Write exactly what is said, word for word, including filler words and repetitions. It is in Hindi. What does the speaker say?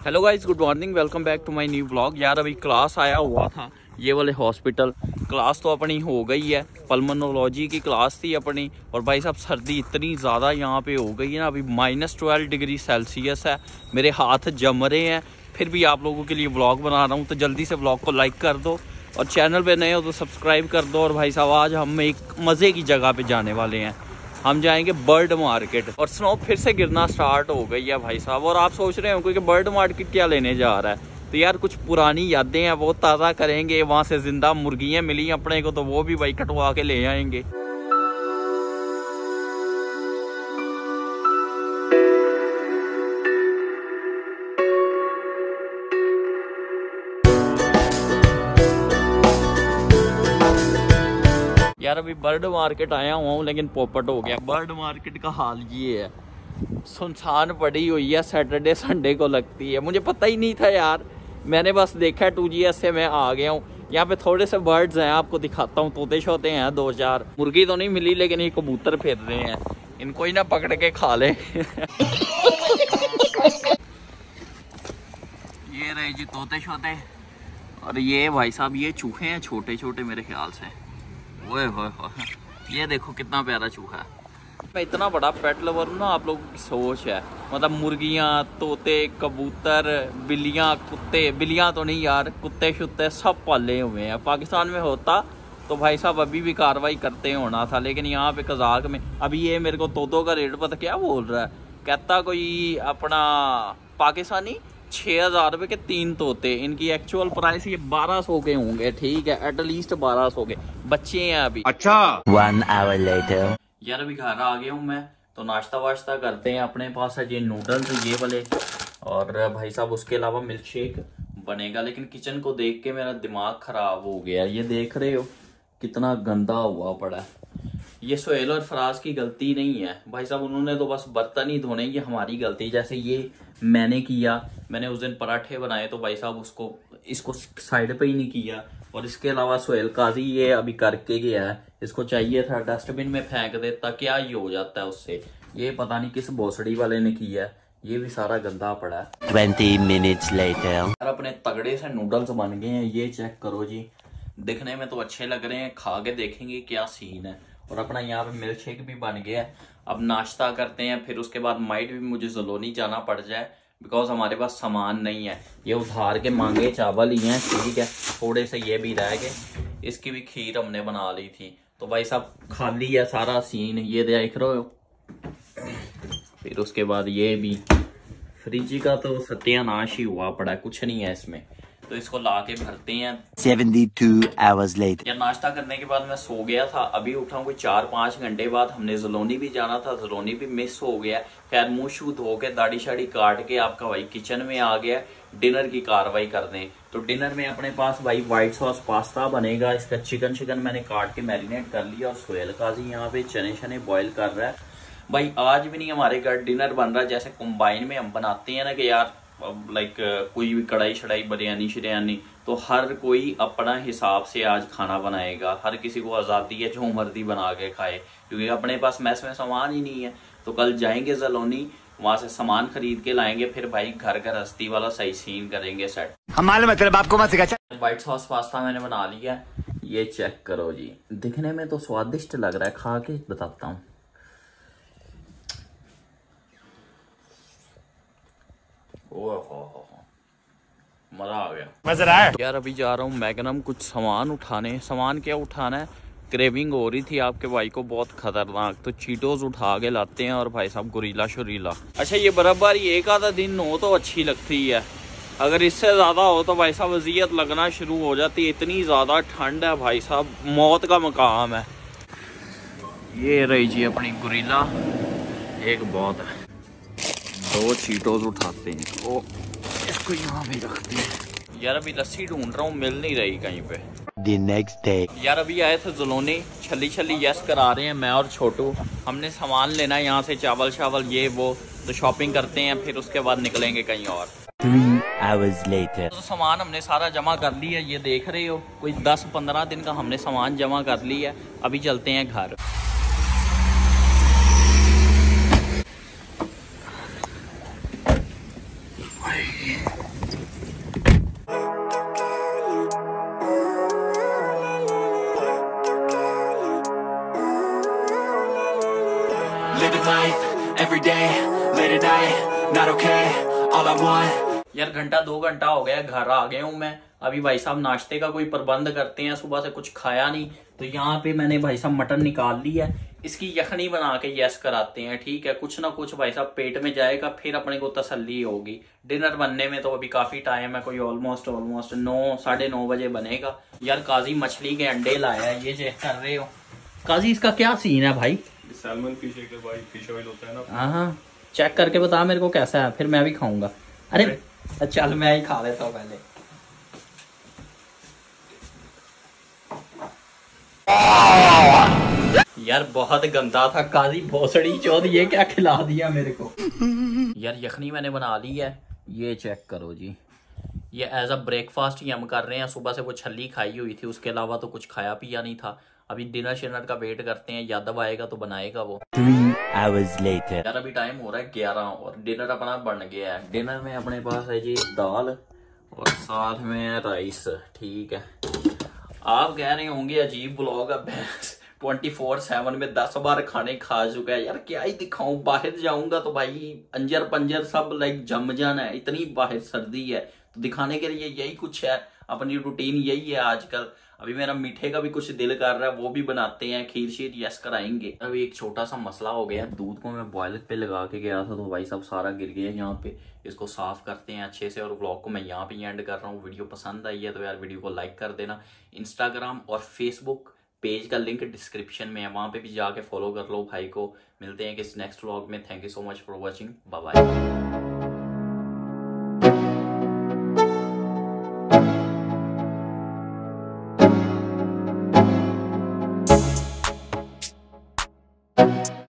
Hello guys, good morning, welcome back to my new vlog. यार अभी क्लास आया हुआ था ये वाले हॉस्पिटल। क्लास तो अपनी हो गई है, पल्मोनोलॉजी की क्लास थी अपनी। और भाई साहब सर्दी इतनी ज़्यादा यहाँ पे हो गई है ना, अभी माइनस ट्वेल्व डिग्री सेल्सियस है, मेरे हाथ जम रहे हैं। फिर भी आप लोगों के लिए व्लॉग बना रहा हूँ, तो जल्दी से व्लॉग को लाइक कर दो और चैनल पे नए हो तो सब्सक्राइब कर दो। और भाई साहब आज हम एक मज़े की जगह पे जाने वाले हैं, हम जाएंगे बर्ड मार्केट। और स्नो फिर से गिरना स्टार्ट हो गई है भाई साहब। और आप सोच रहे हो कि बर्ड मार्केट क्या लेने जा रहा है, तो यार कुछ पुरानी यादें हैं वो ताज़ा करेंगे। वहाँ से जिंदा मुर्गियाँ मिली अपने को, तो वो भी भाई कटवा के ले आएंगे। यार अभी बर्ड मार्केट आया हुआ हूँ, लेकिन पोपट हो गया। बर्ड मार्केट का हाल ये है, सुनसान पड़ी हुई है, सैटरडे संडे को लगती है। मुझे पता ही नहीं था यार, मैंने बस देखा टू जी एस से मैं आ गया हूँ। यहाँ पे थोड़े से बर्ड्स हैं, आपको दिखाता हूँ। तोते शोते हैं दो चार, मुर्गी तो नहीं मिली लेकिन ये कबूतर फिर रहे हैं, इनको ही ना पकड़ के खा ले। ये रहे जी तोते शोते। और ये भाई साहब ये चूहे हैं छोटे छोटे मेरे ख्याल से। ओए होए होए, ये देखो कितना प्यारा चूहा है। मैं इतना बड़ा पेट लवर हूँ ना, आप लोगों की सोच है। मतलब मुर्गियाँ, तोते, कबूतर, बिल्लियाँ, कुत्ते, बिल्लियाँ तो नहीं यार, कुत्ते शुत्ते सब पाले हुए हैं। पाकिस्तान में होता तो भाई साहब अभी भी कार्रवाई करते होना था, लेकिन यहाँ पे कज़ाक में अभी ये मेरे को तोतों का रेट पता क्या बोल रहा है। कहता कोई अपना पाकिस्तानी छः हज़ार रुपये के तीन तोते, इनकी एक्चुअल प्राइस ये बारह सौ के होंगे। ठीक है, एटलीस्ट बारह सौ के बच्चे हैं अभी। अच्छा, वन आवर लेटर। यार अभी घर आ गया हूँ मैं, तो नाश्ता वाश्ता करते हैं। अपने पास है ये नूडल्स ये वाले, और भाई साहब उसके अलावा मिल्क शेक बनेगा। लेकिन किचन को देख के मेरा दिमाग खराब हो गया। ये देख रहे हो कितना गंदा हुआ पड़ा है। ये सोहेल और फराज की गलती नहीं है भाई साहब, उन्होंने तो बस बर्तन ही धोने, ये हमारी गलती। जैसे ये मैंने किया, मैंने उस दिन पराठे बनाए तो भाई साहब उसको इसको साइड पे ही नहीं किया। और इसके अलावा सोहेल काजी ये अभी करके गया है, इसको चाहिए था डस्टबिन में फेंक देता, क्या ही हो जाता है उससे। ये पता नहीं किस भोसड़ी वाले ने किया है, ये भी सारा गंदा पड़ा है। Twenty minutes later. यार अपने तगड़े से नूडल्स बन गए हैं, ये चेक करो जी। दिखने में तो अच्छे लग रहे हैं, खा के देखेंगे क्या सीन है। और अपना यहाँ पे मिल्क शेक भी बन गया है। अब नाश्ता करते हैं, फिर उसके बाद माइट भी मुझे ज़लोनी जाना पड़ जाए, बिकॉज हमारे पास सामान नहीं है। ये उधार के मांगे चावल ही हैं, ठीक है, थोड़े से ये भी रह गए। इसकी भी खीर हमने बना ली थी, तो भाई साहब खाली है सारा सीन, ये देख रहे हो। फिर उसके बाद ये भी फ्रिज का तो सत्यानाश ही हुआ पड़ा है, कुछ नहीं है इसमें, तो इसको लाके भरते हैं। Seventy two hours later. यार नाश्ता करने के बाद मैं सो गया था, अभी उठा हूँ कोई चार पाँच घंटे बाद। हमने ज़लोनी भी जाना था, ज़लोनी भी मिस हो गया। खैर मुंह शू धो के दाढ़ी शाड़ी काट के आपका भाई किचन में आ गया डिनर की कार्रवाई करने। तो डिनर में अपने पास भाई व्हाइट सॉस पास्ता बनेगा। इसका चिकन चिकन मैंने काट के मैरिनेट कर लिया। और सोहेल काजी यहाँ पे चने शने बॉयल कर रहा है। भाई आज भी नहीं हमारे घर डिनर बन रहा जैसे कंबाइन में हम बनाते हैं ना, कि यार लाइक कोई भी कढ़ाई शढ़ाई बिरयानी शिरयानी, तो हर कोई अपना हिसाब से आज खाना बनाएगा। हर किसी को आज़ादी है जो मर्जी बना के खाए, क्योंकि अपने पास मैस में सामान ही नहीं है। तो कल जाएंगे ज़लोनी, वहां से सामान खरीद के लाएंगे, फिर भाई घर घर हस्ती वाला सही सीन करेंगे सेट। हमारे मतलब आपको मत सिखा। व्हाइट सॉस पास्ता मैंने बना लिया, ये चेक करो जी। दिखने में तो स्वादिष्ट लग रहा है, खा के बताता हूँ। मजा आ गया, मजा आया। यार अभी जा रहा हूँ मैग्नम कुछ सामान उठाने। सामान क्या उठाना है, क्रेविंग हो रही थी आपके भाई को बहुत खतरनाक, तो चीटोस उठा के लाते हैं। और भाई साहब गुरीला शुरीला। अच्छा ये बराबर एक आधा दिन हो तो अच्छी लगती है, अगर इससे ज्यादा हो तो भाई साहब अजियत लगना शुरू हो जाती है। इतनी ज्यादा ठंड है भाई साहब, मौत का मकाम है। ये रही जी अपनी गुरीला, एक बहुत है। दो चीटोस उठाते हैं, ओ इसको यहाँ भी रखते हैं। यार अभी लस्सी ढूंढ रहा हूँ, मिल नहीं रही कहीं पे। The next day. यार अभी आए थे ज़लोनी, छली छली यस करा रहे हैं मैं और छोटू। हमने सामान लेना है यहाँ से, चावल शावल ये वो, तो शॉपिंग करते हैं, फिर उसके बाद निकलेंगे कहीं और। Three hours later. तो सामान हमने सारा जमा कर लिया, ये देख रहे हो, कोई दस पंद्रह दिन का हमने सामान जमा कर लिया। अभी चलते हैं घर। living life every day, late at night, not okay, all I want. यार घंटा दो घंटा हो गया, घर आ गया हूँ मैं। अभी भाई साहब नाश्ते का कोई प्रबंध करते हैं, सुबह से कुछ खाया नहीं, तो यहाँ पे मैंने भाई साहब मटन निकाल ली है, इसकी यखनी बना के यस कराते हैं, ठीक है। कुछ ना कुछ भाई साहब पेट में जाएगा, फिर अपने को तसल्ली होगी। डिनर बनने में तो अभी काफी टाइम है, कोई ऑलमोस्ट ऑलमोस्ट नौ साढ़े नौ बजे बनेगा। यार काजी मछली के अंडे लाया है, ये चेक कर रहे हो काजी, इसका क्या सीन है भाई? सैल्मन फिश है भाई, फिश ऑयल होता है ना। हाँ, चेक करके बता मेरे को कैसा है, फिर मैं भी खाऊंगा। अरे चल मैं ही खा लेता हूँ पहले। यार बहुत गंदा था काजी, भोसड़ी चौथ, ये क्या खिला दिया मेरे को। यार यखनी मैंने बना ली है, ये चेक करो जी। ये एज अ ब्रेकफास्ट ही हम कर रहे हैं। सुबह से वो छली खाई हुई थी, उसके अलावा तो कुछ खाया पिया नहीं था। अभी डिनर शिनर का वेट करते हैं, यादव आएगा तो बनाएगा वो। Three hours later. यार अभी टाइम हो रहा है ग्यारह और डिनर अपना बन गया है। डिनर में अपने पास है जी दाल और साथ में है राइस, ठीक है। आप कह रहे होंगे अजीब ब्लॉग है, ट्वेंटी फोर सेवन में दस बार खाने खा चुका है। यार क्या ही दिखाऊं, बाहर जाऊंगा तो भाई अंजर पंजर सब लाइक जम जाना है, इतनी बाहर सर्दी है। तो दिखाने के लिए यही कुछ है, अपनी रूटीन यही है आजकल। अभी मेरा मीठे का भी कुछ दिल कर रहा है, वो भी बनाते हैं, खीर शीर यस कराएंगे। अभी एक छोटा सा मसला हो गया, दूध को मैं बॉयल पे लगा के गया था तो भाई साहब सारा गिर गया यहाँ पे। इसको साफ करते हैं अच्छे से और व्लॉग को मैं यहाँ पे एंड कर रहा हूँ। वीडियो पसंद आई है तो यार वीडियो को लाइक कर देना। इंस्टाग्राम और फेसबुक पेज का लिंक डिस्क्रिप्शन में है, वहां पे भी जाके फॉलो कर लो भाई को। मिलते हैं किस नेक्स्ट व्लॉग में। Thank you so much for watching, bye bye.